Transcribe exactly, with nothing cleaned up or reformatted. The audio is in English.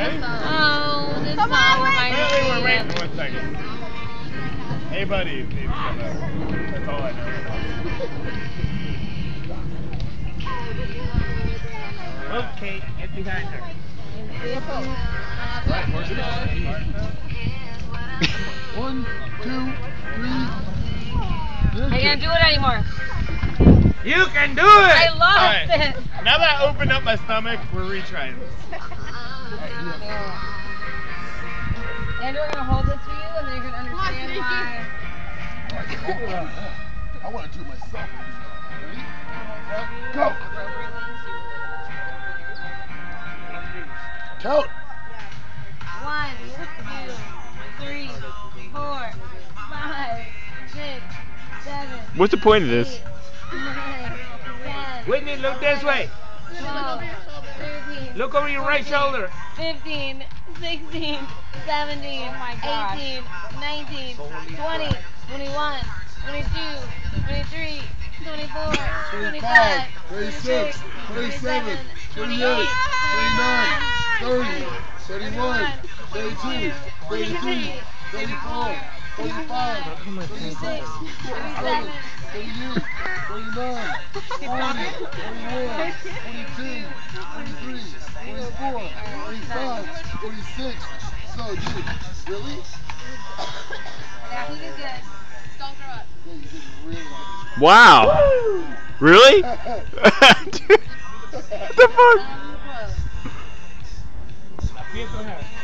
ready? Oh, this Come song on, wait. reminds Wait, me we're of... waiting one second. Hey, buddy, needs to come up. That's all I know. Okay, get behind her. Right, horse One, two, three. I can't do it anymore. You can do it! I lost Alright, it. now that I opened up my stomach, we're retrying this. And we're gonna hold this for you, and then you're gonna understand why. I want to do it myself. Ready? Go! Count! One, two, three, four, five, six, seven. What's the point of this? eight, nine, ten, Whitney, look this way. twelve, thirteen, Look over your right shoulder. fifteen, sixteen, seventeen, eighteen, nineteen, twenty, twenty-one, twenty-two, twenty-three, twenty-four, twenty-five, twenty-six, twenty-seven, twenty-eight, twenty-nine, thirty, thirty-one, thirty-two, thirty-three, thirty-four, thirty-five, thirty-six, thirty-seven, thirty-eight, thirty-nine, forty, forty-one, forty-two, forty-three, forty-four, forty-five, forty-six. So, dude, really? Yeah, he did good. Don't throw up. Yeah, you did really good. Wow! Really? Dude, what the fuck? Aprieto,